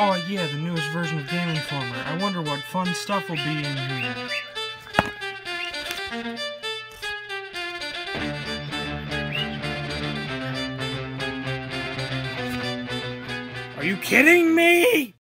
Oh yeah, the newest version of Game Informer. I wonder what fun stuff will be in here. Are you kidding me?